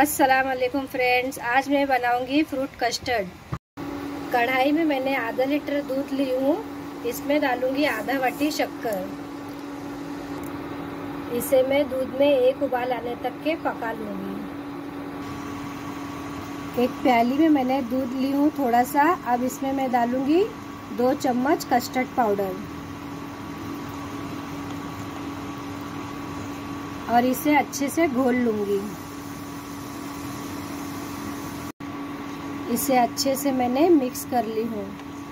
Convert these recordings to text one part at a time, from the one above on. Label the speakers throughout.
Speaker 1: अस्सलाम वालेकुम फ्रेंड्स, आज मैं बनाऊंगी फ्रूट कस्टर्ड। कढ़ाई में मैंने आधा लीटर दूध ली हूँ। इसमें डालूंगी आधा वाटी शक्कर। इसे मैं दूध में एक उबाल आने तक के पका लूंगी। एक प्याली में मैंने दूध ली हूँ थोड़ा सा। अब इसमें मैं डालूंगी 2 चम्मच कस्टर्ड पाउडर और इसे अच्छे से घोल लूंगी। इसे अच्छे से मैंने मिक्स कर ली हूँ।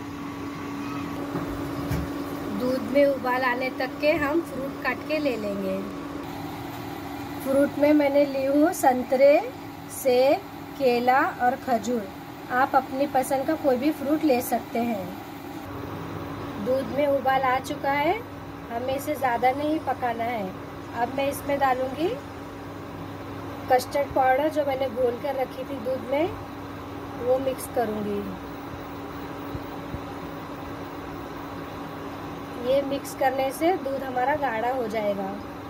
Speaker 1: दूध में उबाल आने तक के हम फ्रूट काट के ले लेंगे। फ्रूट में मैंने ली हूँ संतरे, सेब, केला और खजूर। आप अपनी पसंद का कोई भी फ्रूट ले सकते हैं। दूध में उबाल आ चुका है, हमें इसे ज़्यादा नहीं पकाना है। अब मैं इसमें डालूंगी कस्टर्ड पाउडर जो मैंने घोल कर रखी थी दूध में, वो मिक्स करूंगी। ये मिक्स करने से दूध हमारा गाढ़ा हो जाएगा।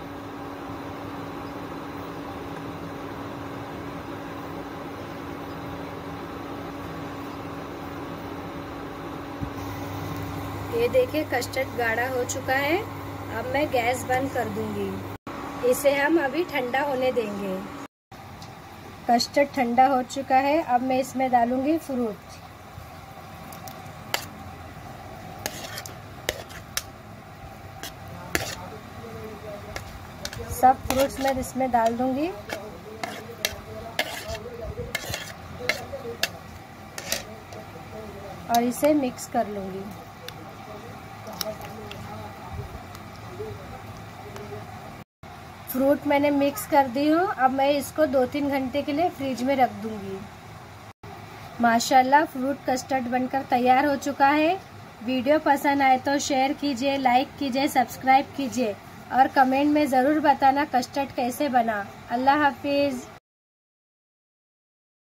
Speaker 1: ये देखिए कस्टर्ड गाढ़ा हो चुका है। अब मैं गैस बंद कर दूंगी। इसे हम अभी ठंडा होने देंगे। कस्टर्ड ठंडा हो चुका है। अब मैं इसमें डालूंगी फ्रूट। सब फ्रूट्स मैं इसमें डाल दूंगी। और इसे मिक्स कर लूंगी। फ्रूट मैंने मिक्स कर दी हूँ। अब मैं इसको 2-3 घंटे के लिए फ्रिज में रख दूंगी। माशाल्लाह फ्रूट कस्टर्ड बनकर तैयार हो चुका है। वीडियो पसंद आए तो शेयर कीजिए, लाइक कीजिए, सब्सक्राइब कीजिए और कमेंट में ज़रूर बताना कस्टर्ड कैसे बना। अल्लाह हाफिज़।